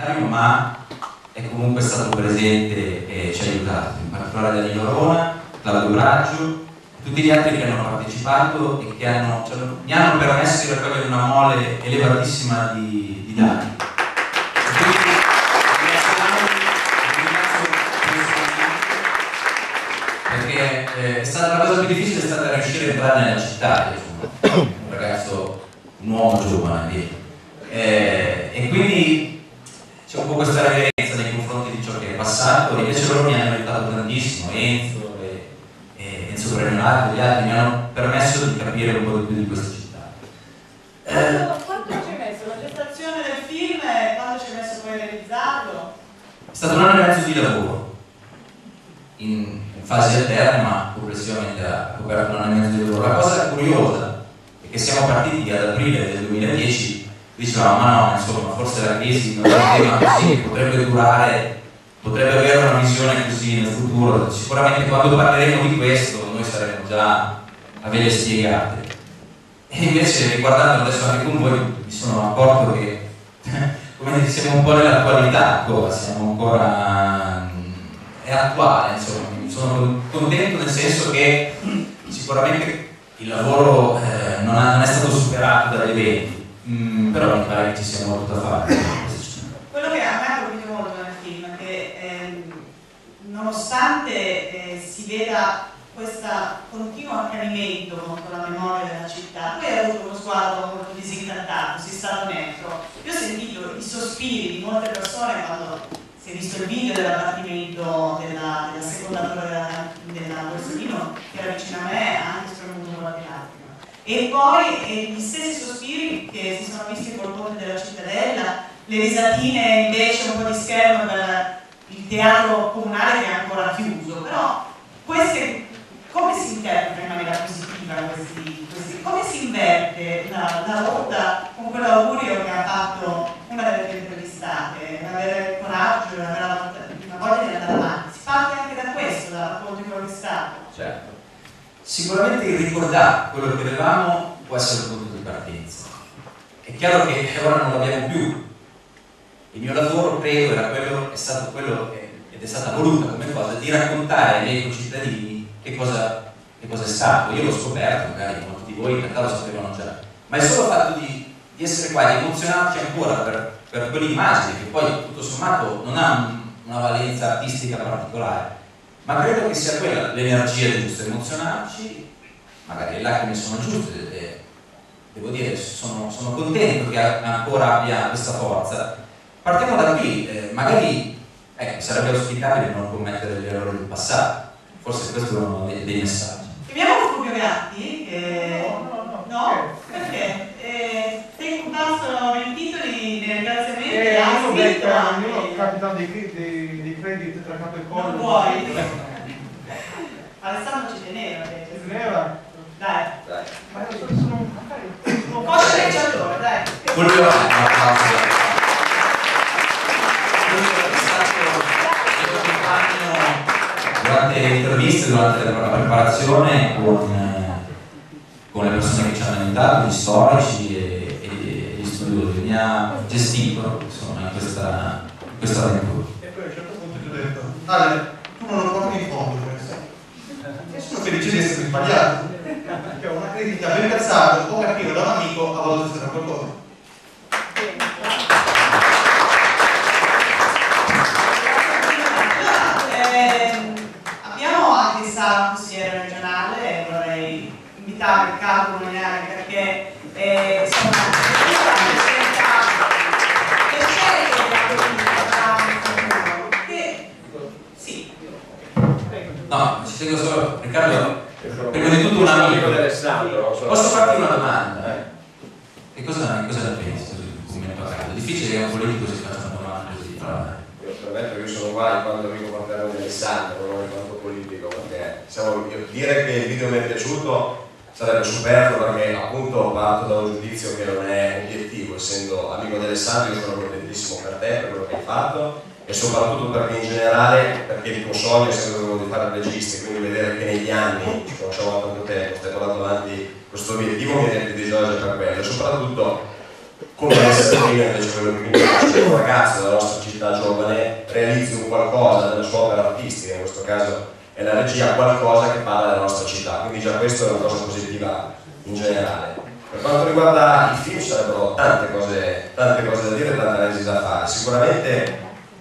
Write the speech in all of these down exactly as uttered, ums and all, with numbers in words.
documentario, ma è comunque stato presente e ci ha aiutato, in particolare Danilo Rona, Claudio Braggio, tutti gli altri che hanno partecipato e che hanno, cioè, mi hanno permesso di raccogliere una mole elevatissima di, di dati. Perché eh, è stata la cosa più difficile, è stata riuscire a entrare nella città. Io sono un ragazzo, un uomo giovane, eh, e quindi c'è un po' questa reverenza nei confronti di ciò che è passato, e invece loro mi hanno aiutato tantissimo, Enzo e, e Enzo Brennolato, gli altri mi hanno permesso di capire un po' di più di questa città. Eh, quanto ci hai messo? La gestazione del film e quando ci hai messo poi a realizzarlo? È stato un anno e mezzo di lavoro, in, in fasi alterne, ma complessivamente ha coperto un anno e mezzo di lavoro. La cosa curiosa è che siamo partiti ad aprile del duemiladieci, dicevamo ma no, insomma, forse la crisi non è un tema così che potrebbe durare, potrebbe avere una visione così nel futuro. Sicuramente quando parleremo di questo noi saremo già a ve le spiegate. E invece, guardando adesso anche con voi, mi sono accorto che come dire, siamo un po' nell'attualità ancora, siamo ancora, è attuale, insomma. Sono contento nel senso che sicuramente il lavoro eh, non, ha, non è stato superato dagli eventi, mm, però mi pare che ci sia molto da fare. Quello che a me ha colpito molto nel film è che eh, nonostante eh, si veda questo continuo accanimento contro la memoria della città, poi ha avuto uno sguardo molto disincantato, si sta onesto. Io ho sentito i sospiri di molte persone quando si è visto il video dell'abbattimento della, della seconda torre della, della Borsellino, che era vicino a me, anche spremuto qualche lacrima. E poi eh, gli stessi sospiri che si sono visti col ponte della Cittadella, le risatine invece un po' di schermo per il teatro comunale che è ancora chiuso. Però queste, come si interpreta in maniera positiva questi, questi come si inverte la, la lotta con quell'augurio che ha fatto una delle tue intervistate, avere il coraggio, avere la, la voglia di andare avanti? Si parte anche da questo, dal racconto di quello che è stato. Certo. Sicuramente il ricordare quello che avevamo può essere il punto di partenza. È chiaro che ora non l'abbiamo più. Il mio lavoro, credo, era quello, è stato quello, ed è stata voluta come cosa, di raccontare ai miei concittadini che cosa, che cosa è stato. Io l'ho scoperto, magari molti di voi in realtà lo sapevano già, ma il solo fatto di, di essere qua, di emozionarci ancora per, per quell'immagine, che poi tutto sommato non ha un, una valenza artistica particolare, ma credo che sia quella l'energia giusta, emozionarci, magari le lacrime sono giuste, e devo dire, sono, sono contento che ancora abbia questa forza. Partiamo da qui, eh, magari ecco, sarebbe auspicabile non commettere gli errori del passato, forse questo è uno dei, dei messaggi. Chiamiamo Fulvio Gatti? Eh, no, no, no. No? Perché? Eh, sei comparso nei titoli dei ringraziamenti, eh, hai io ho scritto detto, anche. io ho capitato dei, dei, dei credit tra capo e collo. Non vuoi? Alessandro ci teneva, Ci teneva? Dai. Dai. Ma io sono, sono, un po' sceneggiatore, dai. Fulvio, un applauso. Durante le interviste, durante la preparazione con, con le persone che ci hanno aiutato, gli storici e, e gli studiosi, mi ha gestito insomma, in questa, in questa avventura. e poi a un certo punto ti ho detto, Ale, tu non lo porti in fondo questo. E sono felice di essere sbagliato. Perché ho una critica ben pensata, può capire da un amico, a volte sarà qualcosa. Sarà un consigliere regionale, vorrei invitare Riccardo Molinari perché eh, insomma che sì. No, ci tengo solo, Riccardo, prima di tutto un amico di Alessandro. Posso farti una domanda? Eh? Che cosa, cosa ne pensi come imparato? È difficile che un politico si faccia una domanda così, però. Io premetto che io sono uguale in quanto amico paterno di Alessandro, non in quanto politico, perché diciamo, dire che il video mi è piaciuto sarebbe superfluo, perché appunto parto da un giudizio che non è obiettivo. Essendo amico di Alessandro io sono contentissimo per te, per quello che hai fatto, e soprattutto perché in generale, perché il tuo sogno è sempre quello di fare il regista, e quindi vedere che negli anni, ci conosciamo da tanto tempo, stai portando avanti questo obiettivo mi riempie di gioia per quello, e soprattutto come essere prima invece quello che invece un ragazzo della nostra città giovane realizzi un qualcosa della sua opera artistica, in questo caso è la regia, qualcosa che parla della nostra città, quindi già questo è una cosa positiva in generale. Per quanto riguarda i film sarebbero tante cose, tante cose da dire, tante analisi da fare. Sicuramente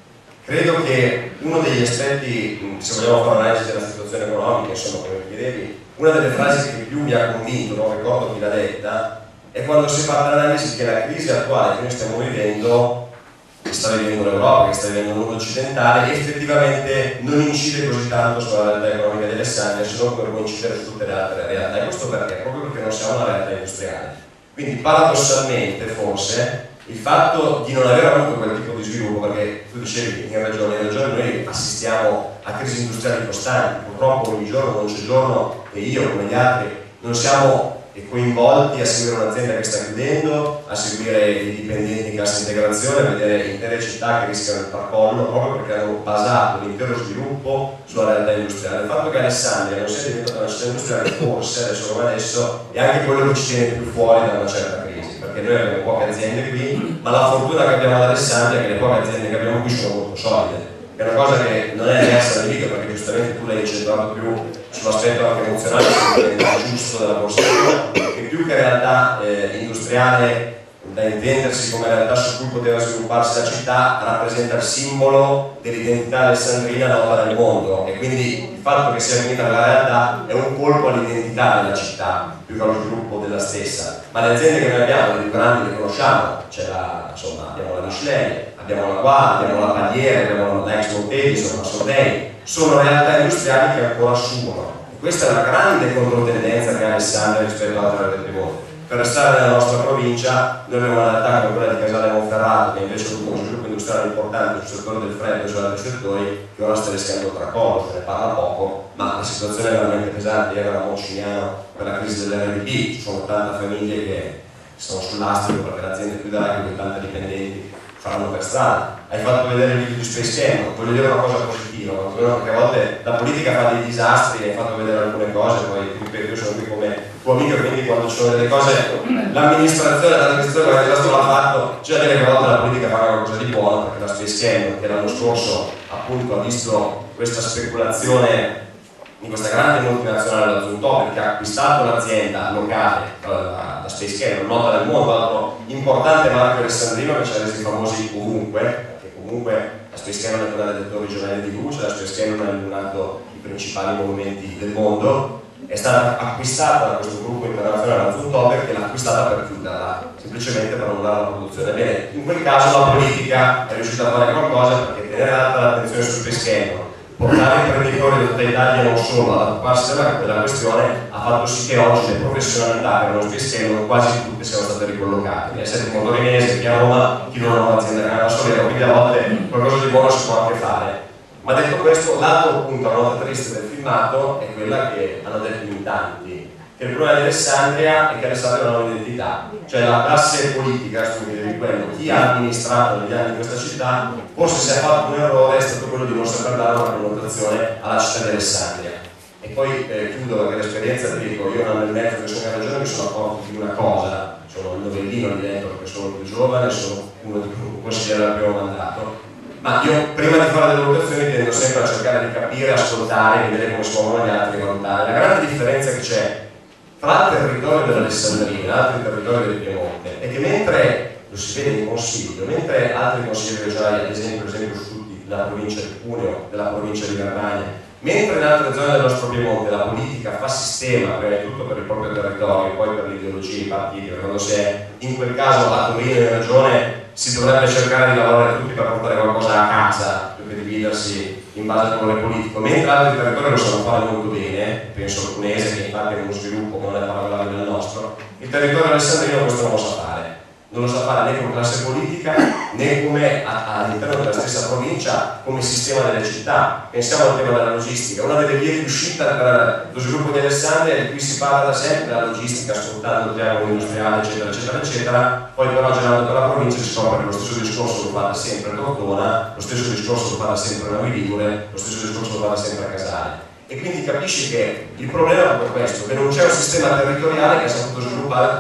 credo che uno degli aspetti, se vogliamo fare un'analisi della situazione economica, insomma come chiedevi, una delle frasi che più mi ha convinto, non ricordo chi l'ha detta, è quando si fa l'analisi che la crisi attuale che noi stiamo vivendo, che sta vivendo l'Europa, che sta vivendo il mondo occidentale, effettivamente non incide così tanto sulla realtà economica di Alessandria, se non come può incidere su tutte le altre realtà. E questo perché? Proprio perché non siamo una realtà industriale. Quindi paradossalmente, forse, il fatto di non aver avuto quel tipo di sviluppo, perché tu dicevi in ragione, in ragione noi assistiamo a crisi industriali costanti, purtroppo ogni giorno non c'è giorno che io come gli altri non siamo coinvolti a seguire un'azienda che sta chiudendo, a seguire i dipendenti in cassa integrazione, a vedere intere città che rischiano il tracollo proprio perché hanno basato l'intero sviluppo sulla realtà industriale. Il fatto che Alessandria non sia diventata una città industriale forse, adesso come adesso, è anche quello che ci tiene più fuori da una certa crisi, perché noi abbiamo poche aziende qui, ma la fortuna che abbiamo ad Alessandria è che le poche aziende che abbiamo qui sono molto solide. È una cosa che non è diversa da Lido, perché giustamente tu l'hai incentrato più sull'aspetto anche emozionale, sull'identità giusto della borsa, che più che realtà eh, industriale da intendersi come realtà su cui poteva svilupparsi la città, rappresenta il simbolo dell'identità alessandrina nota nel mondo, e quindi il fatto che sia finita la realtà è un colpo all'identità della città più che allo sviluppo della stessa. Ma le aziende che noi abbiamo, le più grandi le conosciamo, c'è la, insomma, abbiamo la Michelin, abbiamo la Guardia, abbiamo la Pagliere, abbiamo la Expo Edison, la Soldei, sono realtà industriali che ancora assumono. E questa è una grande controtendenza che ha Alessandria rispetto alle altre del mondo. Per restare nella nostra provincia, noi abbiamo una realtà come quella di Casale Monferrato, che invece ha avuto uno sviluppo industriale importante sul settore del freddo e su altri settori, che ora sta rischiando il tracollo, se ne parla poco, ma la situazione è veramente pesante. Ieri eravamo a Cignano per la crisi dell'R D P, ci sono tante famiglie che sono sull'astrico perché l'azienda chiuderà, che con tanti dipendenti faranno per strada. Hai fatto vedere il video di Space Camp, voglio dire una cosa positiva, perché a volte la politica fa dei disastri e hai fatto vedere alcune cose, poi ripeto, io sono qui come tuo amico, quindi quando ci sono delle cose, l'amministrazione, l'amministrazione che questo l'ha fatto, c'è da dire che a volte la politica fa qualcosa di buono, perché la Space Camp, che l'anno scorso appunto ha visto questa speculazione in questa grande multinazionale, la Zuntopic, che ha acquistato l'azienda locale, la, la Space Camp, nota nel mondo, altro importante marchio alessandrino che ci ha resi famosi ovunque, perché comunque la Space Camp è una delle dettori regionali di luce, la Space Camp ha illuminato i principali movimenti del mondo, è stata acquistata da questo gruppo internazionale, la Zuntopic, che l'ha acquistata per chiuderla, semplicemente per annullare la produzione. Bene, in quel caso la politica è riuscita a fare qualcosa, perché tenere alta l'attenzione su Space Camp, portare i imprenditori di tutta Italia non solo ad occuparsi della, della questione, ha fatto sì che oggi le professionalità che erano Space quasi tutte siano state ricollocate. Mi è sempre motorinese, chi a Roma, chi non ha un'azienda che ha una solera, quindi a volte qualcosa di buono si può anche fare. Ma detto questo, lato appunto la nota triste del filmato è quella che hanno detto in tanti, che il problema di Alessandria è che Alessandria non ha un'identità, cioè la classe politica, di quello, chi ha amministrato negli anni questa città, forse se ha fatto un errore è stato quello di non saper dare una connotazione alla città di Alessandria. E poi eh, chiudo perché l'esperienza, ti dico, io un anno e mezzo che sono in regione mi sono accorto di una cosa, sono il novellino lì dentro perché sono più giovane, sono uno di un consigliere del primo mandato, ma io prima di fare delle valutazioni tendo sempre a cercare di capire, ascoltare, vedere come si muovono gli altri e valutare. La grande differenza che c'è tra il territorio dell'Alessandrina e altri territori del Piemonte è che mentre, lo si vede in consiglio, mentre altri consigli regionali, ad esempio, ad esempio su tutti, della provincia di Cuneo, della provincia di Verbania, mentre in altre zone del nostro Piemonte la politica fa sistema, prima di tutto per il proprio territorio, poi per l'ideologia, i partiti, perché quando si è in quel caso a Torino in regione si dovrebbe cercare di lavorare tutti per portare qualcosa a casa, più che dividersi in base al colore politico, mentre altri territori lo sanno fare molto bene, penso al Cunese che infatti è uno sviluppo che non è paragonabile al nostro, il territorio alessandrino questo non lo sa fare. Non lo sa fare né come classe politica né come all'interno della stessa provincia come sistema delle città. Pensiamo al tema della logistica, una delle vie di uscita per lo sviluppo di Alessandria, di cui si parla da sempre, la logistica, sfruttando il triangolo industriale eccetera eccetera eccetera, poi però girando per la provincia si scopre che lo stesso discorso lo fa da sempre a Tortona, lo stesso discorso lo fa da sempre a Novi Ligure, lo stesso discorso lo fa da sempre a Casale. E quindi capisci che il problema è proprio questo, che non c'è un sistema territoriale che ha saputo sviluppare tutto il territorio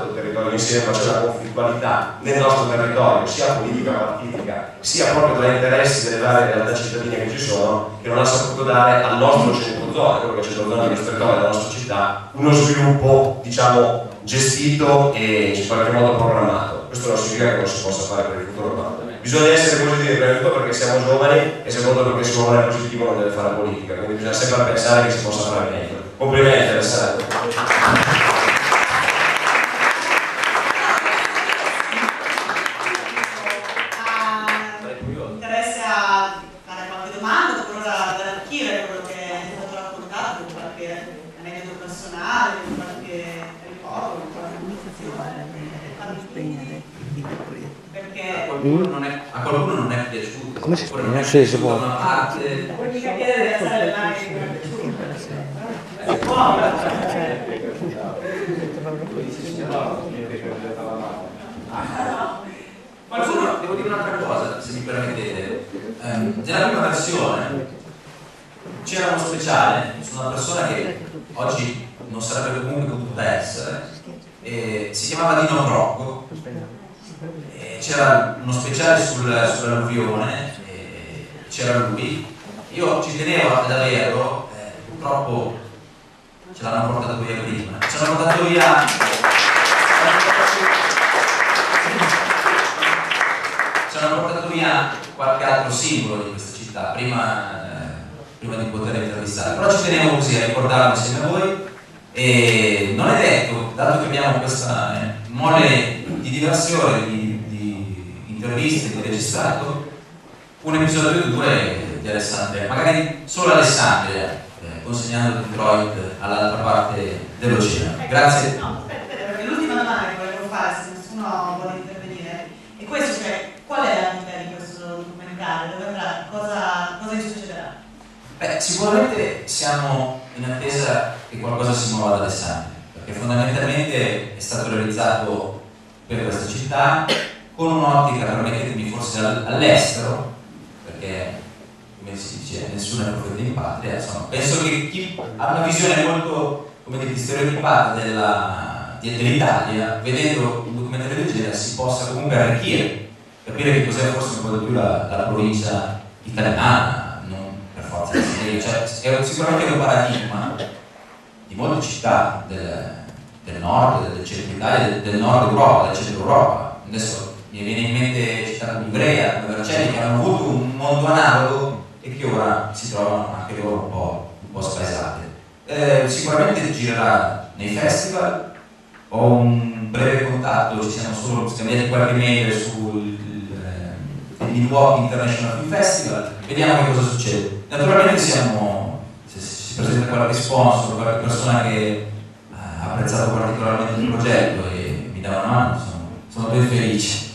voglio insieme, ma c'è una conflittualità nel nostro territorio, sia politica partitica, sia proprio tra interessi delle varie realtà cittadine che ci sono, che non ha saputo dare al nostro centro zona, quello che è il centro zona del nostro territorio, della nostra città, uno sviluppo, diciamo, gestito e in qualche modo programmato. Questo non significa che non si possa fare per il futuro, ma bisogna essere positivi prima di tutto perché siamo giovani e secondo perché si vuole positivo non deve fare politica, quindi bisogna sempre pensare che si possa fare meglio. Complimenti Alessandro. Interesse a fare qualche domanda oppure ad arricchire quello che è stato raccontato con qualche aneddoto personale, con qualche ricordo, con qualche perché a qualcuno non è, a qualcuno non è piaciuto. Come si Oppure spiega? non è Sì, si piaciuta può. una parte. puoi mica chiedere di alzare le mani che non è piaciuto. Si può. Qualcuno, devo dire un'altra cosa, se mi permettete. Eh, nella prima versione c'era uno speciale su una persona che oggi non sarebbe comunque potuta essere, e si chiamava Dino Brocco. C'era uno speciale sul, sull'alluvione, c'era lui. Io ci tenevo ad averlo, eh, purtroppo ce l'hanno portato via prima. Ce l'hanno portato via. Ci hanno portato via qualche altro simbolo di questa città prima, eh, prima di poter intervistare. Però ci tenevo così a ricordarlo insieme a voi. E non è detto, dato che abbiamo questa eh, mole di diversione, di, di interviste, di registrato, un episodio o due di Alessandria, magari solo Alessandria, eh, consegnando Detroit all'altra parte dell'oceano. Grazie. No, aspetta, aspetta, perché l'ultima domanda che volevo fare, se nessuno vuole intervenire, è questo, cioè, qual è la vita di questo documentario? Dove andrà? Cosa, cosa succederà? Beh, sicuramente siamo in attesa che qualcosa si muova ad Alessandria, perché fondamentalmente è stato realizzato per questa città con un'ottica, permettetemi, forse all'estero, perché come si dice nessuno è profeta in patria, insomma, penso che chi ha una visione molto, come dire, stereotipata della, dell'Italia, vedendo un documentario del genere si possa comunque arricchire, capire che cos'è forse un po' di più la, la provincia italiana, non per forza di cioè, è sicuramente un paradigma di molte città del, del nord, del centro Italia, del, del nord Europa, del centro Europa. Adesso mi viene in mente città come Ivrea, come Vercelli, che hanno avuto un mondo analogo e che ora si trovano anche loro un po', un po' spaesate. Eh, sicuramente girerà nei festival, ho un breve contatto, ci siamo solo scambiati qualche mail sul eh, Milwaukee International Film Festival, vediamo che cosa succede. Naturalmente siamo, se si presenta qualche sponsor, qualche persona che ha apprezzato particolarmente il progetto e mi dà una mano, sono, sono ben felice.